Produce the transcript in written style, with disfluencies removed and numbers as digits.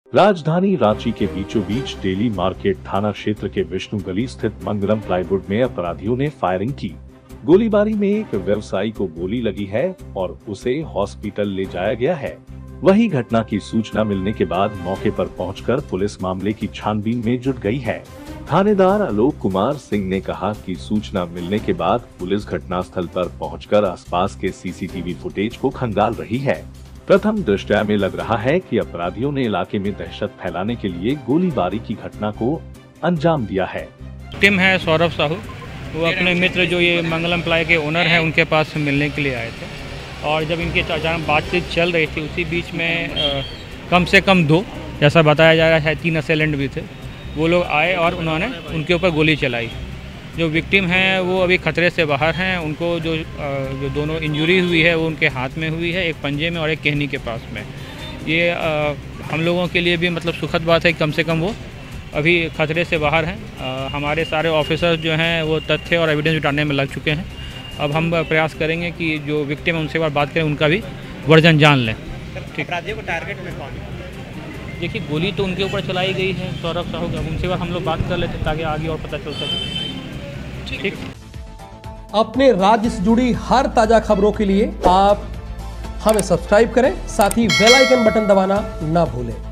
राजधानी रांची के बीचों बीच डेली मार्केट थाना क्षेत्र के विष्णु गली स्थित मंगलम प्लाईवुड में अपराधियों ने फायरिंग की। गोलीबारी में एक व्यवसायी को गोली लगी है और उसे हॉस्पिटल ले जाया गया है। वहीं घटना की सूचना मिलने के बाद मौके पर पहुंचकर पुलिस मामले की छानबीन में जुट गई है। थानेदार आलोक कुमार सिंह ने कहा कि सूचना मिलने के बाद पुलिस घटनास्थल पर पहुंचकर आसपास के सीसीटीवी फुटेज को खंगाल रही है। प्रथम दृष्टया में लग रहा है कि अपराधियों ने इलाके में दहशत फैलाने के लिए गोलीबारी की घटना को अंजाम दिया है। टीम है सौरभ साहू, वो अपने मित्र जो ये मंगलम प्लाई के ओनर हैं उनके पास मिलने के लिए आए थे और जब इनकी अचानक बातचीत चल रही थी उसी बीच में कम से कम 2, जैसा बताया जा रहा है 3 असेलेंट भी थे, वो लोग आए और उन्होंने उनके ऊपर गोली चलाई। जो विक्टिम हैं वो अभी खतरे से बाहर हैं। उनको जो दोनों इंजरी हुई है वो उनके हाथ में हुई है, एक पंजे में और एक कहनी के पास में। ये हम लोगों के लिए भी मतलब सुखद बात है, कम से कम वो अभी खतरे से बाहर हैं। हमारे सारे ऑफिसर्स जो हैं वो तथ्य और एविडेंस जुटाने में लग चुके हैं। अब हम प्रयास करेंगे कि जो विक्टिम है उनसे बात करें, उनका भी वर्जन जान लें। ठीक, अपराधियों को टारगेट में कौन? देखिए गोली तो उनके ऊपर चलाई गई है सौरभ साहू, अब उनसे हम लोग बात कर लेते ताकि आगे और पता चल सके। ठीक। अपने राज्य से जुड़ी हर ताजा खबरों के लिए आप हमें सब्सक्राइब करें, साथ ही बेल आइकन बटन दबाना ना भूलें।